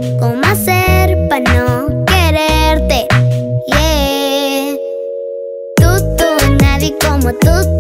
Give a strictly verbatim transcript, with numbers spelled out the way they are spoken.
¿Cómo hacer para no quererte? Yeah. Tú, tú, nadie como tú.